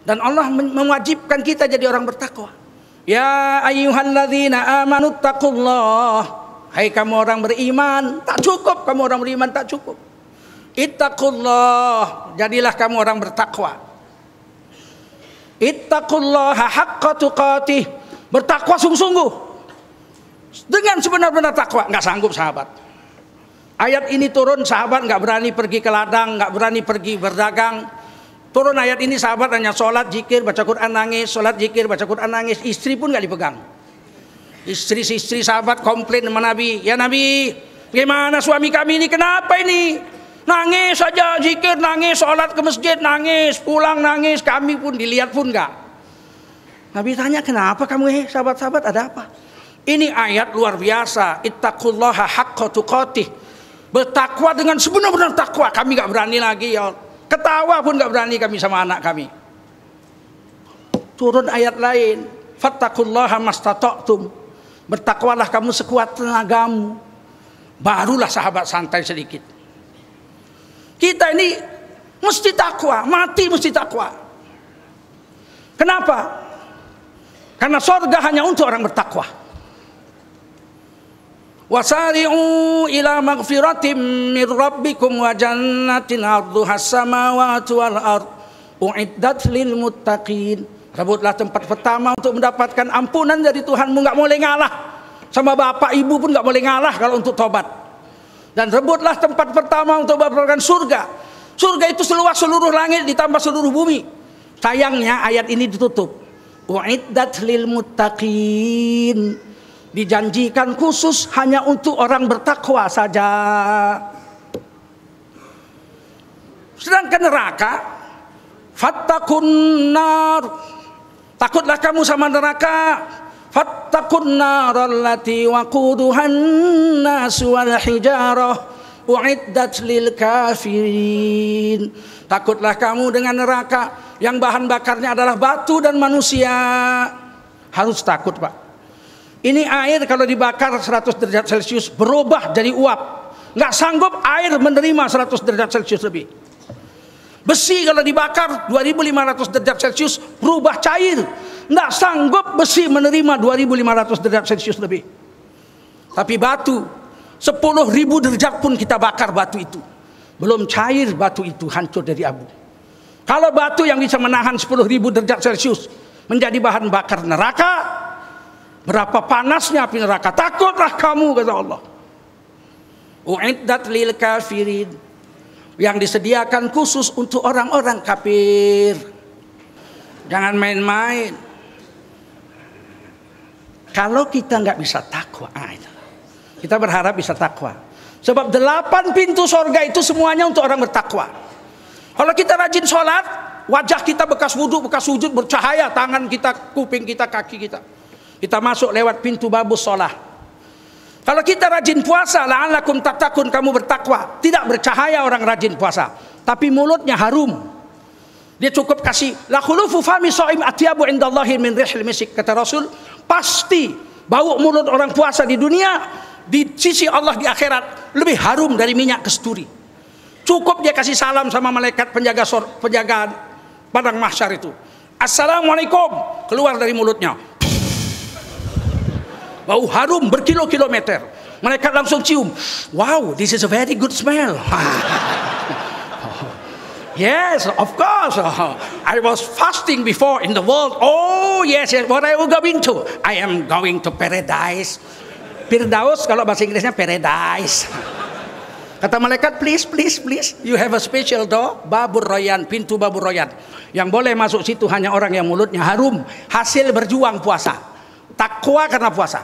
Dan Allah mewajibkan kita jadi orang bertakwa. Ya ayyuhalladzina amanu taqullah. Hai kamu orang beriman, tak cukup kamu orang beriman, tak cukup. Ittaqullah, jadilah kamu orang bertakwa. Ittaqullaha haqqa tuqatih, bertakwa sungguh-sungguh. Dengan sebenar-benar takwa. Nggak sanggup sahabat. Ayat ini turun, sahabat nggak berani pergi ke ladang, nggak berani pergi berdagang. Turun ayat ini, sahabat hanya sholat, zikir, baca Quran, nangis. Sholat, zikir, baca Quran, nangis. Istri pun nggak dipegang. Istri sahabat komplain sama Nabi. Ya Nabi, gimana suami kami ini, kenapa ini? Nangis saja, zikir, nangis, sholat ke masjid, nangis, pulang nangis. Kami pun dilihat pun nggak. Nabi tanya, kenapa kamu sahabat-sahabat, ada apa? Ini ayat luar biasa. Ittaqullaha haqqa tuqatih, bertakwa dengan sebenar-benar takwa. Kami nggak berani lagi ya. Ketawa pun nggak berani kami sama anak kami. Turun ayat lain. Fattaqullaha mastata'tum, bertakwalah kamu sekuat tenagamu. Barulah sahabat santai sedikit. Kita ini mesti takwa, mati mesti takwa. Kenapa? Karena surga hanya untuk orang bertakwa. Wasari'u ila maghfiratin min rabbikum wa jannatin 'arduhas samawati wal ard u'iddat lil muttaqin. Rebutlah tempat pertama untuk mendapatkan ampunan dari Tuhanmu. Nggak boleh ngalah. Sama bapak ibu pun nggak boleh ngalah kalau untuk tobat. Dan rebutlah tempat pertama untuk mendapatkan surga. Surga itu seluas seluruh langit ditambah seluruh bumi. Sayangnya ayat ini ditutup. U'iddat lil muttaqin, dijanjikan khusus hanya untuk orang bertakwa saja. Sedangkan neraka, fattaqun nar, takutlah kamu sama neraka. Fattaqun nar allati waquduhan nas wal hijarah u'iddat lil kafirin. Takutlah kamu dengan neraka yang bahan bakarnya adalah batu dan manusia. Harus takut, Pak. Ini air kalau dibakar 100 derajat Celcius berubah jadi uap. Nggak sanggup air menerima 100 derajat Celcius lebih. Besi kalau dibakar 2500 derajat Celcius berubah cair. Nggak sanggup besi menerima 2500 derajat Celcius lebih. Tapi batu 10.000 derajat pun kita bakar batu itu, belum cair batu itu, hancur dari abu. Kalau batu yang bisa menahan 10.000 derajat Celcius menjadi bahan bakar neraka, berapa panasnya api neraka. Takutlah kamu, kata Allah. U'iddat lil kafirin, yang disediakan khusus untuk orang-orang kafir. Jangan main-main. Kalau kita nggak bisa takwa, kita berharap bisa takwa. Sebab 8 pintu sorga itu semuanya untuk orang bertakwa. Kalau kita rajin sholat, wajah kita bekas wudhu, bekas sujud bercahaya, tangan kita, kuping kita, kaki kita. Kita masuk lewat pintu babus sholat. Kalau kita rajin puasa, la'allakum tattaqun, kamu bertakwa. Tidak bercahaya orang rajin puasa, tapi mulutnya harum. Dia cukup kasih la khulufu fami shaim atyabu indallahi min rihil misik, kata Rasul, pasti bau mulut orang puasa di dunia di sisi Allah di akhirat lebih harum dari minyak kasturi. Cukup dia kasih salam sama malaikat penjaga padang mahsyar itu. Assalamualaikum, keluar dari mulutnya bau harum berkilo-kilometer. Malaikat langsung cium. Wow, this is a very good smell. Yes, of course. I was fasting before in the world. Oh yes, yes. What I will going to? I am going to paradise. Firdaus kalau bahasa Inggrisnya paradise. Kata malaikat, please, please, please, you have a special door, babur royan, pintu babur royan. Yang boleh masuk situ hanya orang yang mulutnya harum, hasil berjuang puasa, takwa karena puasa.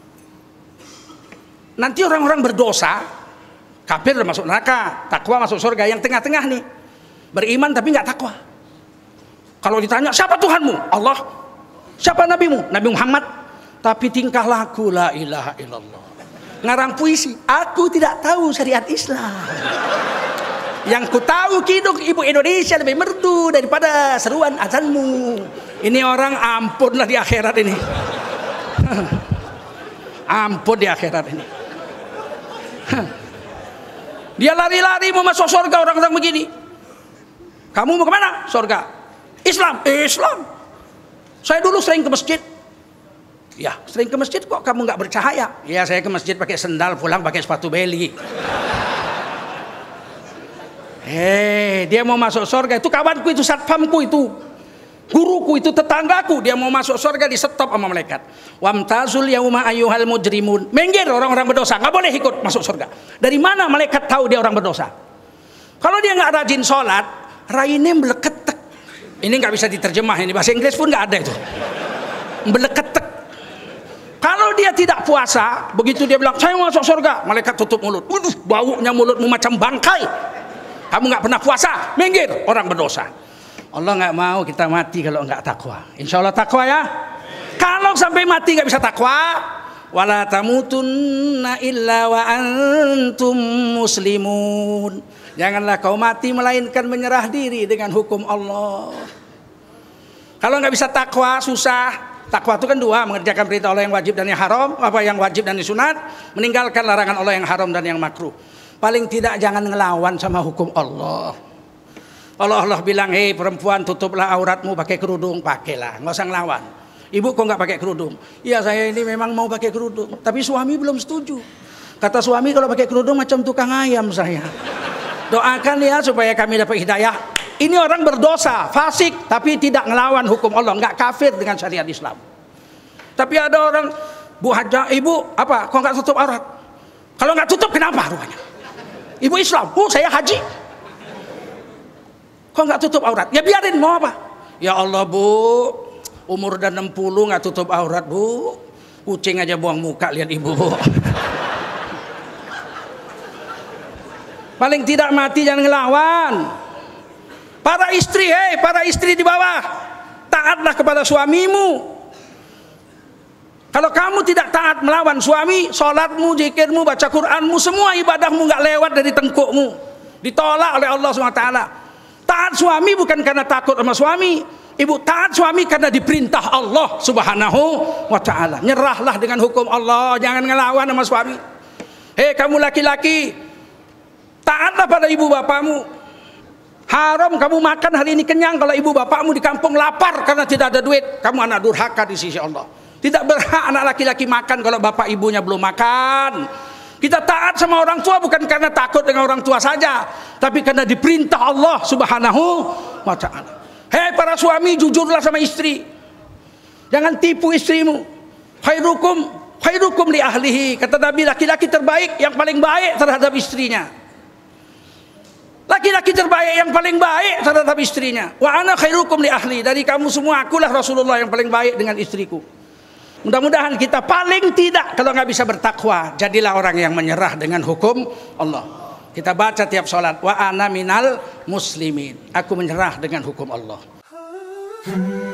Nanti orang-orang berdosa, kafir masuk neraka, takwa masuk surga. Yang tengah-tengah nih, beriman tapi nggak takwa. Kalau ditanya siapa Tuhanmu? Allah. Siapa nabimu? Nabi Muhammad. Tapi tingkah laku la ilaha illallah. Ngarang puisi, aku tidak tahu syariat Islam. Yang ku tahu kidung ibu Indonesia lebih merdu daripada seruan azanmu. Ini orang ampunlah di akhirat ini. Ampun di akhirat ini. Dia lari-lari mau masuk surga, orang-orang begini. Kamu mau kemana? Surga. Islam. Islam. Saya dulu sering ke masjid. Ya, sering ke masjid kok kamu nggak bercahaya? Ya, saya ke masjid pakai sendal, pulang pakai sepatu beli. Dia mau masuk surga. Itu kawanku, itu satpamku, itu guruku, itu tetanggaku. Dia mau masuk surga, di stop sama malaikat. Wamtazul yauma ayyuhal mujrimun. Minggir orang-orang berdosa, nggak boleh ikut masuk surga. Dari mana malaikat tahu dia orang berdosa? Kalau dia nggak rajin sholat, raine meleketek. Ini nggak bisa diterjemah, ini bahasa Inggris pun nggak ada itu. Meleketek. Kalau dia tidak puasa, begitu dia bilang saya mau masuk surga, malaikat tutup mulut. Waduh, baunya mulutmu macam bangkai. Kamu nggak pernah puasa, minggir orang berdosa. Allah nggak mau kita mati kalau nggak takwa. Insya Allah takwa ya. Kalau sampai mati nggak bisa takwa, wala tamutunna illa wa antum muslimun. Janganlah kau mati melainkan menyerah diri dengan hukum Allah. Kalau nggak bisa takwa, susah. Takwa itu kan dua, mengerjakan perintah Allah yang wajib dan yang haram, apa yang wajib dan yang sunat, meninggalkan larangan Allah yang haram dan yang makruh. Paling tidak jangan ngelawan sama hukum Allah. Allah bilang, hei perempuan, tutuplah auratmu pakai kerudung, pakailah, nggak usah ngelawan. Ibu kok nggak pakai kerudung? Iya, saya ini memang mau pakai kerudung, tapi suami belum setuju. Kata suami, kalau pakai kerudung macam tukang ayam saya. Doakan ya supaya kami dapat hidayah. Ini orang berdosa, fasik, tapi tidak ngelawan hukum Allah, nggak kafir dengan syariat Islam. Tapi ada orang, Bu Haja, ibu apa? Kok nggak tutup aurat? Kalau nggak tutup, kenapa rupanya? Ibu Islam, saya haji. Kok nggak tutup aurat? Ya biarin, mau apa? Ya Allah Bu, umur udah 60 nggak tutup aurat Bu. Kucing aja buang muka lihat ibu Bu. Paling tidak mati jangan ngelawan. Para istri di bawah, taatlah kepada suamimu. Kalau kamu tidak taat melawan suami, sholatmu, zikirmu, baca Quranmu, semua ibadahmu nggak lewat dari tengkukmu, ditolak oleh Allah SWT. Taat suami bukan karena takut sama suami, ibu taat suami karena diperintah Allah Subhanahu wa Ta'ala. Nyerahlah dengan hukum Allah, jangan ngelawan sama suami. Hei kamu laki-laki, taatlah pada ibu bapamu. Haram kamu makan hari ini kenyang kalau ibu bapakmu di kampung lapar karena tidak ada duit. Kamu anak durhaka di sisi Allah. Tidak berhak anak laki-laki makan kalau bapak ibunya belum makan. Kita taat sama orang tua bukan karena takut dengan orang tua saja, tapi karena diperintah Allah Subhanahu wa Ta'ala. Hei para suami, jujurlah sama istri. Jangan tipu istrimu. Khairukum li ahlihi. Kata Nabi, laki-laki terbaik yang paling baik terhadap istrinya. Laki-laki terbaik yang paling baik terhadap istrinya. Wa ana khairukum li ahli. Dari kamu semua akulah Rasulullah yang paling baik dengan istriku. Mudah-mudahan kita paling tidak, kalau nggak bisa bertakwa, jadilah orang yang menyerah dengan hukum Allah. Kita baca tiap sholat, wa ana minal muslimin. Aku menyerah dengan hukum Allah.